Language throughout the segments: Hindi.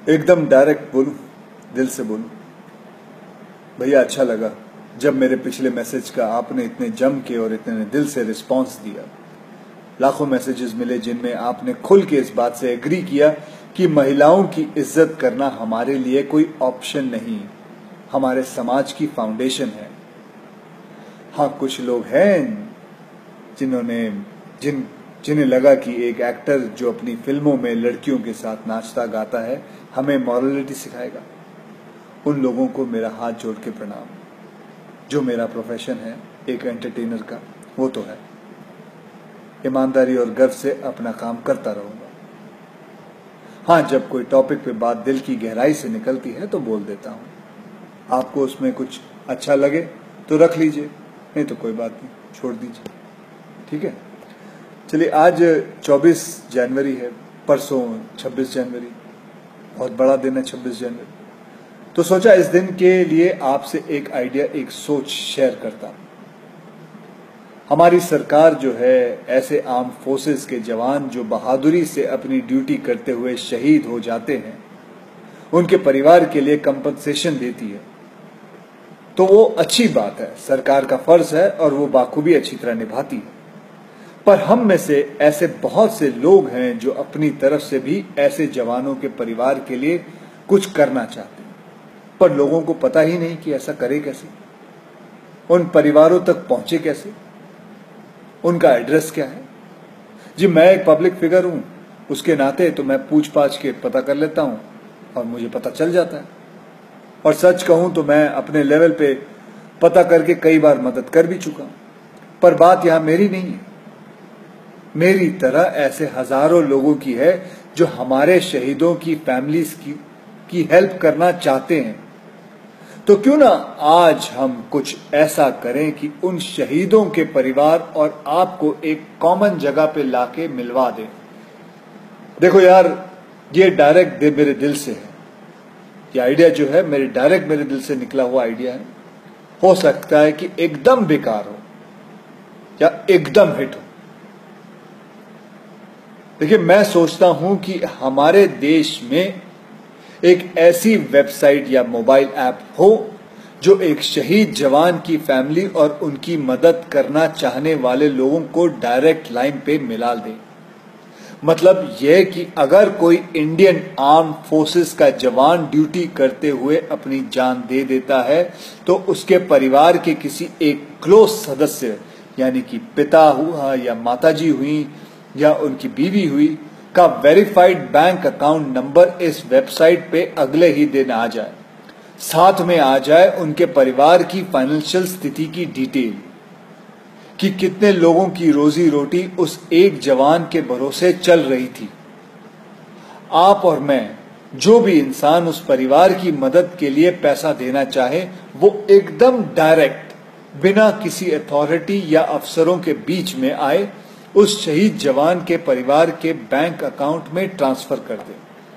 एकदम डायरेक्ट बोलूं, दिल से बोलूं। भैया अच्छा लगा जब मेरे पिछले मैसेज का आपने इतने जम के और इतने दिल से रिस्पांस दिया। लाखों मैसेजेस मिले जिनमें आपने खुल के इस बात से एग्री किया कि महिलाओं की इज्जत करना हमारे लिए कोई ऑप्शन नहीं, हमारे समाज की फाउंडेशन है। हाँ, कुछ लोग हैं जिन्हें लगा कि एक एक्टर जो अपनी फिल्मों में लड़कियों के साथ नाचता गाता है हमें मॉरलिटी सिखाएगा। उन लोगों को मेरा हाथ जोड़ के प्रणाम। जो मेरा प्रोफेशन है एक एंटरटेनर का, वो तो है। ईमानदारी और गर्व से अपना काम करता रहूंगा। हाँ, जब कोई टॉपिक पे बात दिल की गहराई से निकलती है तो बोल देता हूं। आपको उसमें कुछ अच्छा लगे तो रख लीजिए, नहीं तो कोई बात नहीं, छोड़ दीजिए। ठीक है, चलिए। आज 24 जनवरी है, परसों 26 जनवरी, बहुत बड़ा दिन है 26 जनवरी। तो सोचा इस दिन के लिए आपसे एक आइडिया, एक सोच शेयर करता हूं। हमारी सरकार जो है ऐसे आर्म फोर्सेस के जवान जो बहादुरी से अपनी ड्यूटी करते हुए शहीद हो जाते हैं, उनके परिवार के लिए कंपनसेशन देती है। तो वो अच्छी बात है, सरकार का फर्ज है और वो बाखूबी अच्छी तरह निभाती है। पर हम में से ऐसे बहुत से लोग हैं जो अपनी तरफ से भी ऐसे जवानों के परिवार के लिए कुछ करना चाहते हैं, पर लोगों को पता ही नहीं कि ऐसा करे कैसे, उन परिवारों तक पहुंचे कैसे, उनका एड्रेस क्या है। जी, मैं एक पब्लिक फिगर हूं, उसके नाते तो मैं पूछ पाछ के पता कर लेता हूं और मुझे पता चल जाता है। और सच कहूं तो मैं अपने लेवल पे पता करके कई बार मदद कर भी चुका हूं। पर बात यहां मेरी नहीं है, मेरी तरह ऐसे हजारों लोगों की है जो हमारे शहीदों की फैमिलीज की हेल्प करना चाहते हैं। तो क्यों ना आज हम कुछ ऐसा करें कि उन शहीदों के परिवार और आपको एक कॉमन जगह पे लाके मिलवा दें। देखो यार, ये डायरेक्ट मेरे दिल से है। ये आइडिया जो है डायरेक्ट मेरे दिल से निकला हुआ आइडिया है। हो सकता है कि एकदम बेकार हो या एकदम हिट हो। देखिए, मैं सोचता हूं कि हमारे देश में एक ऐसी वेबसाइट या मोबाइल ऐप हो जो एक शहीद जवान की फैमिली और उनकी मदद करना चाहने वाले लोगों को डायरेक्ट लाइन पे मिला दे। मतलब यह कि अगर कोई इंडियन आर्म फोर्सेस का जवान ड्यूटी करते हुए अपनी जान दे देता है तो उसके परिवार के किसी एक क्लोज सदस्य, यानी कि पिता हुआ या माताजी हुई या उनकी बीवी हुई, का वेरीफाइड बैंक अकाउंट नंबर इस वेबसाइट पे अगले ही दिन आ जाए। साथ में आ जाए उनके परिवार की फाइनेंशियल स्थिति की डिटेल, कि कितने लोगों की रोजी रोटी उस एक जवान के भरोसे चल रही थी। आप और मैं, जो भी इंसान उस परिवार की मदद के लिए पैसा देना चाहे, वो एकदम डायरेक्ट, बिना किसी अथॉरिटी या अफसरों के बीच में आए, उस शहीद जवान के परिवार के बैंक अकाउंट में ट्रांसफर कर दे।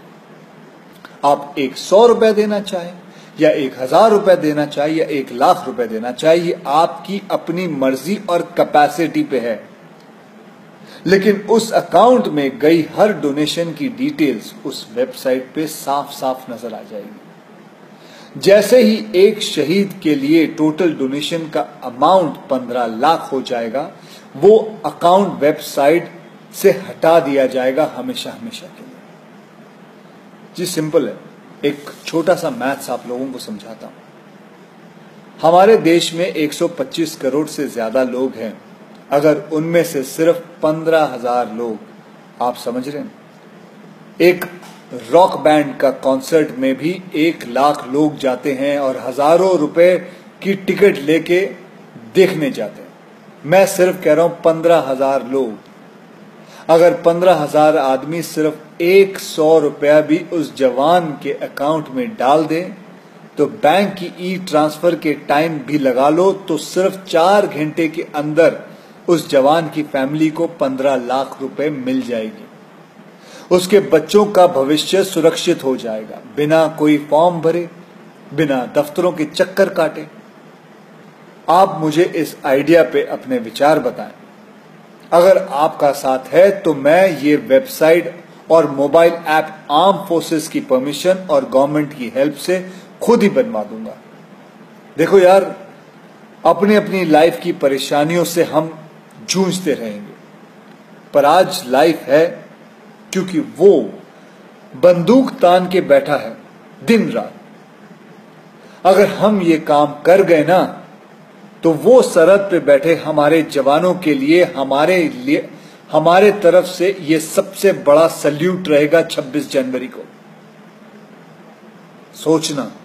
आप 100 रुपए देना चाहें या 1000 रुपए देना चाहिए या 1,00,000 रुपए देना चाहिए, आपकी अपनी मर्जी और कैपेसिटी पे है। लेकिन उस अकाउंट में गई हर डोनेशन की डिटेल्स उस वेबसाइट पे साफ साफ नजर आ जाएगी। जैसे ही एक शहीद के लिए टोटल डोनेशन का अमाउंट 15 लाख हो जाएगा, वो अकाउंट वेबसाइट से हटा दिया जाएगा हमेशा हमेशा के लिए। जी, सिंपल है। एक छोटा सा मैथ्स आप लोगों को समझाता हूं। हमारे देश में 125 करोड़ से ज्यादा लोग हैं। अगर उनमें से सिर्फ 15,000 लोग, आप समझ रहे हैं, एक रॉक बैंड का कॉन्सर्ट में भी 1,00,000 लोग जाते हैं और हजारों रुपए की टिकट लेके देखने जाते हैं। मैं सिर्फ कह रहा हूं 15,000 लोग। अगर 15,000 आदमी सिर्फ 100 रुपया भी उस जवान के अकाउंट में डाल दें, तो बैंक की ई ट्रांसफर के टाइम भी लगा लो, तो सिर्फ 4 घंटे के अंदर उस जवान की फैमिली को 15 लाख रुपए मिल जाएगी। उसके बच्चों का भविष्य सुरक्षित हो जाएगा, बिना कोई फॉर्म भरे, बिना दफ्तरों के चक्कर काटे। आप मुझे इस आइडिया पे अपने विचार बताएं। अगर आपका साथ है तो मैं ये वेबसाइट और मोबाइल ऐप आर्म फोर्सेस की परमिशन और गवर्नमेंट की हेल्प से खुद ही बनवा दूंगा। देखो यार, अपनी अपनी लाइफ की परेशानियों से हम जूझते रहेंगे, पर आज लाइफ है क्योंकि वो बंदूक तान के बैठा है दिन रात। अगर हम ये काम कर गए ना, तो वो सरहद पे बैठे हमारे जवानों के लिए हमारे तरफ से ये सबसे बड़ा सल्यूट रहेगा 26 जनवरी को। सोचना।